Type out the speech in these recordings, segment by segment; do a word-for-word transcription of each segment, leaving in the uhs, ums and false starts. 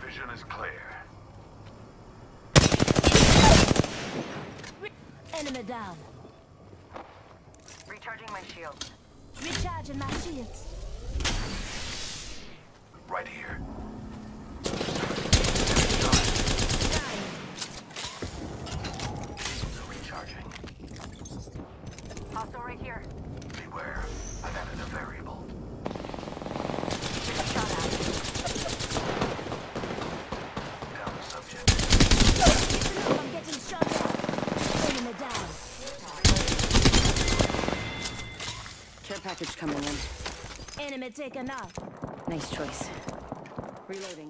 vision is clear. Enemy down. Recharging my shield. Recharging my shields. Right here. Recharging. Hostile right here. Beware. I've added a variable. Get a shot at. Down the subject. Listen up, I'm getting shot at. Enemy down. Care package coming in. Enemy taken out. Nice choice. Reloading.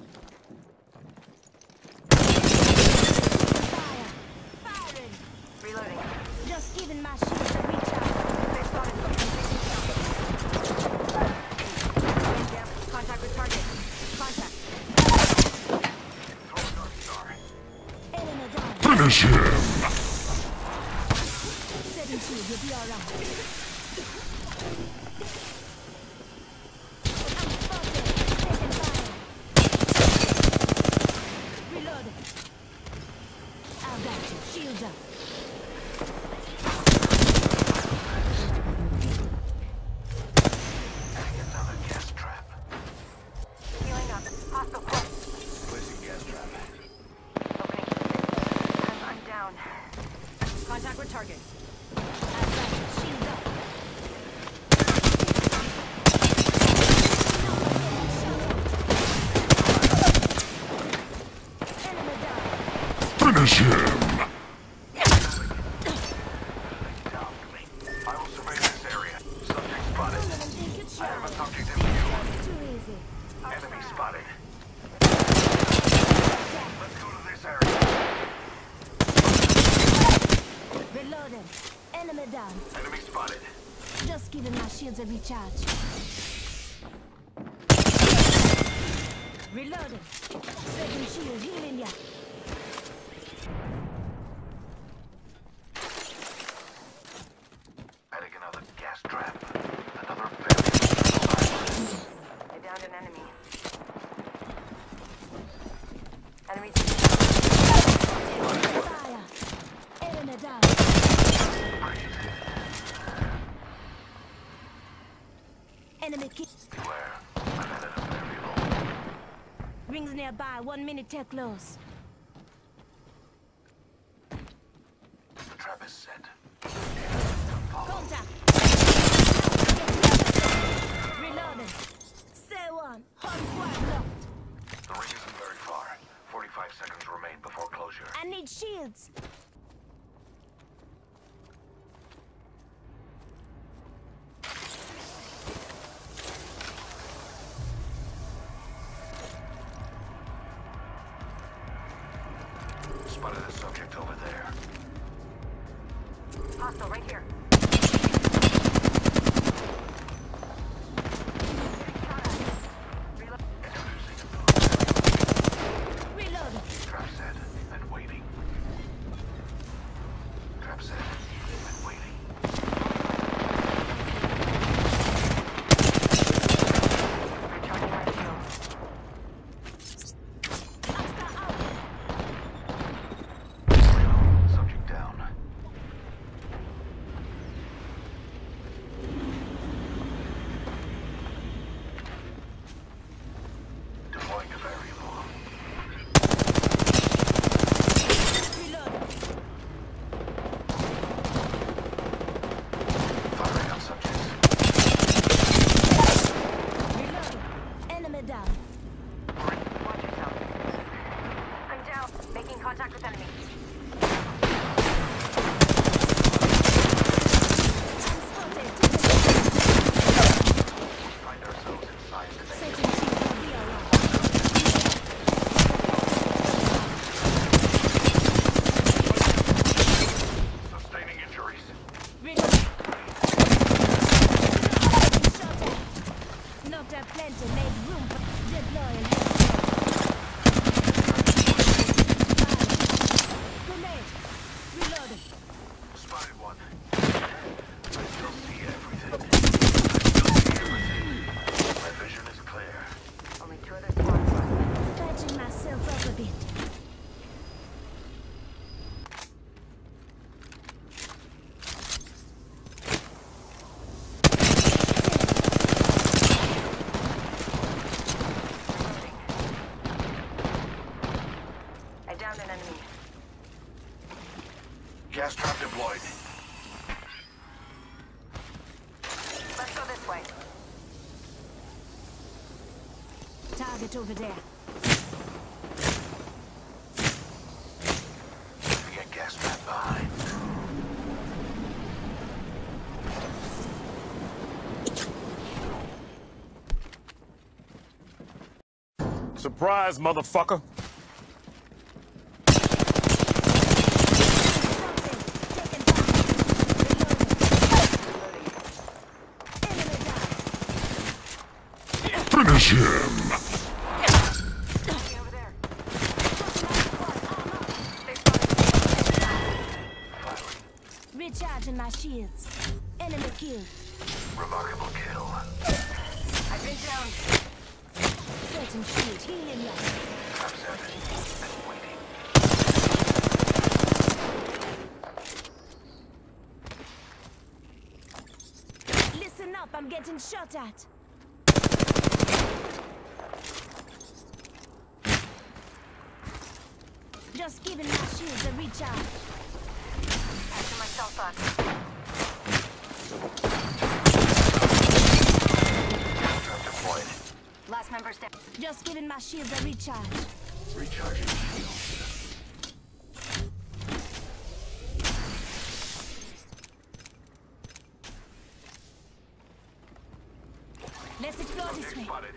Fire. Firing. Reloading. Just giving my shields a recharge. They spotted something. Taking shots. Down. Contact with target. Contact. Throw a North Star. Enemy down. Finish him! Setting shield, you'll be alright. I'm spotted. Taking fire. Reloading. I got you. Shields up. Adding another gas trap. Healing up. Hostile close. Placing gas trap. Opening. I'm, I'm down. Contact with target. I got you. Shields up. Enemy down. Finish him! Down to me. I will survey this area. Subject spotted. Women think it's I have a shallow. subject in view. It's too easy. Enemy spotted. Let's go to this area. Reloading. Enemy down. Enemy spotted. Just giving my shields a recharge. Reloading. Second shield healing ya. Adding another gas trap. Another variable. I downed an enemy. Enemy. Fire. Enemy down. Enemy kick. Beware. I've added a variable. Rings nearby. One minute till close. The trap is set. Follow. Contact. Reloading. Say one. Hot squad locked. The ring isn't very far. forty-five seconds remain before closure. I need shields. Spotted a subject over there. Hostile right here. Reload. Introducing Reloading. trap set and waiting. Trap set and waiting. Recharging my shield. Hostile out. Reload. Subject down. Deploying a variable. Reloading. Firing on subjects. Reloading. Enemy down. Watch yourself. I'm down. Making contact with enemy. I'm spotted. Find ourselves inside the main. Setting shield. You'll be alright. Sustaining injuries. Reloading. Shot at. Knocked out plenty. Made room for deploying. Grenade. Reloading. Spotted one. I still see everything. I still see everything. My vision is clear. Only two other squads left. Patching Gas trap deployed. Let's go this way. Target over there. Get gas trap behind. Surprise, motherfucker. Finish him. Over there. Recharging my shields. Enemy killed. Remarkable kill. I've been down. Certain shield. Healing you. Trap set and waiting. Listen up, I'm getting shot at. Just giving my shields a recharge. Patching myself up. Gas trap deployed. Last member step. Just giving my shields a recharge. Recharging shield. Let's explore this way. Spotted.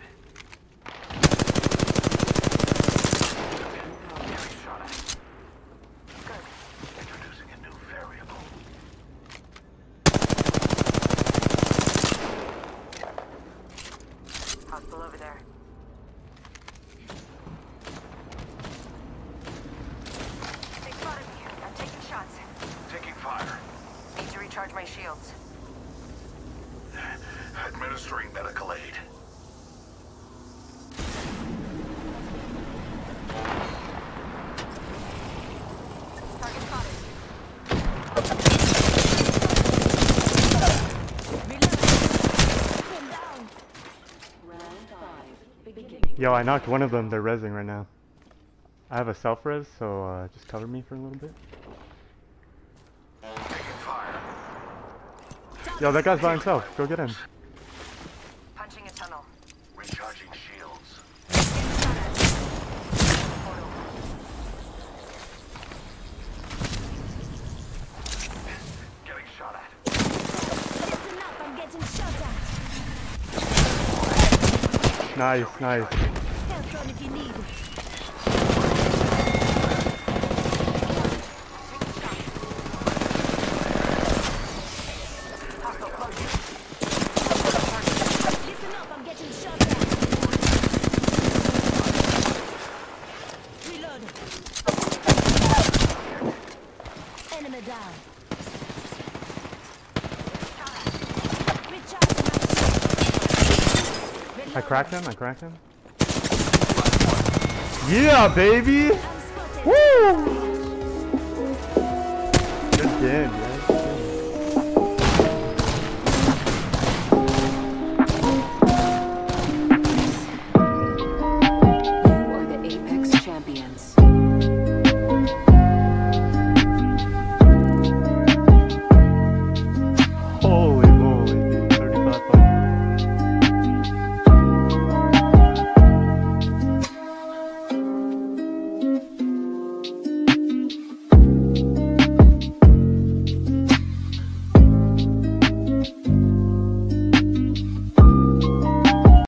Getting shot at. Good. Introducing a new variable. Hostile over there. They spotted me. I'm taking shots. Taking fire. Need to recharge my shields. Administering medical aid. Target spotted. Calm down. Yo, I knocked one of them. They're rezzing right now. I have a self-res, so uh, just cover me for a little bit. Taking fire. Yo, that guy's by himself. Go get him. Punching a tunnel. Recharging shields. Getting shot at. Portal. Getting shot at. Listen up, I'm getting shot at. Nice, nice. Help run if you need it. Hostile close. Listen up, I'm getting shot at. Reloading. Enemy down. Recharging my shield. I cracked him. I cracked him. Yeah, baby. I'm spotted. Woo! Good game, yeah.